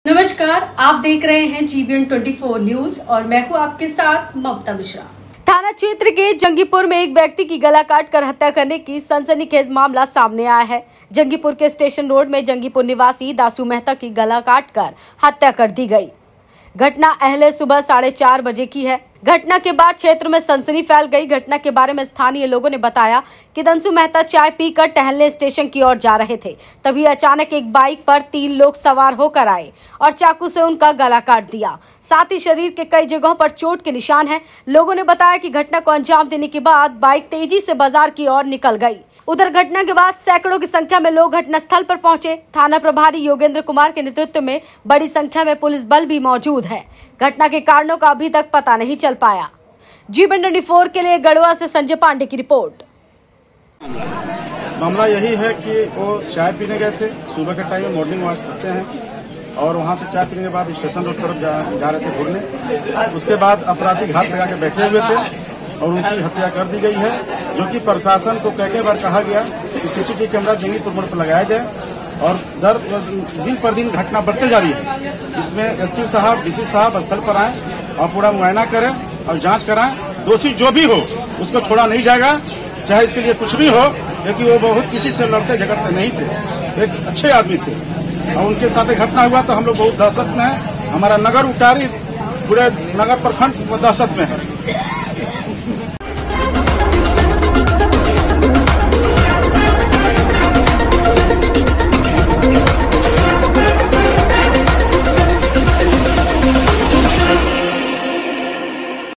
नमस्कार, आप देख रहे हैं GBN 24 न्यूज और मैं हूं आपके साथ ममता मिश्रा। थाना क्षेत्र के जंगीपुर में एक व्यक्ति की गला काट कर हत्या करने की सनसनीखेज मामला सामने आया है। जंगीपुर के स्टेशन रोड में जंगीपुर निवासी दासू मेहता की गला काट कर हत्या कर दी गई। घटना अहले सुबह 4:30 बजे की है। घटना के बाद क्षेत्र में सनसनी फैल गई। घटना के बारे में स्थानीय लोगों ने बताया कि दासू मेहता चाय पीकर टहलने स्टेशन की ओर जा रहे थे। तभी अचानक एक बाइक पर 3 लोग सवार होकर आए और चाकू से उनका गला काट दिया। साथ ही शरीर के कई जगहों पर चोट के निशान हैं। लोगों ने बताया कि घटना को अंजाम देने के बाद बाइक तेजी से बाजार की ओर निकल गई। उधर घटना के बाद सैकड़ों की संख्या में लोग घटनास्थल पर पहुंचे। थाना प्रभारी योगेंद्र कुमार के नेतृत्व में बड़ी संख्या में पुलिस बल भी मौजूद है। घटना के कारणों का अभी तक पता नहीं चल पाया। GBN 24 के लिए गढ़वा से संजय पांडे की रिपोर्ट। मामला यही है कि वो चाय पीने गए थे, सुबह के टाइम में मॉर्निंग वॉक करते हैं और वहां से चाय पीने के बाद स्टेशन रोड तरफ जा रहे थे घूमने। उसके बाद अपराधी घात लगा के बैठे हुए थे और उनकी हत्या कर दी गई है, जो कि प्रशासन को कई बार कहा गया कि CCTV कैमरा जंगीपुर मोड़ पर लगाया जाए और दिन पर दिन घटना बढ़ते जा रही है। इसमें SP साहब, DC साहब स्थल पर आए और पूरा मुआयना करें और जांच कराएं। दोषी जो भी हो उसको छोड़ा नहीं जाएगा, चाहे इसके लिए कुछ भी हो, क्योंकि वो बहुत किसी से लड़ते झगड़ते नहीं थे, एक अच्छे आदमी थे और उनके साथ घटना हुआ तो हम लोग बहुत दहशत में है। हमारा नगर उटारी पूरे नगर प्रखंड दहशत में है।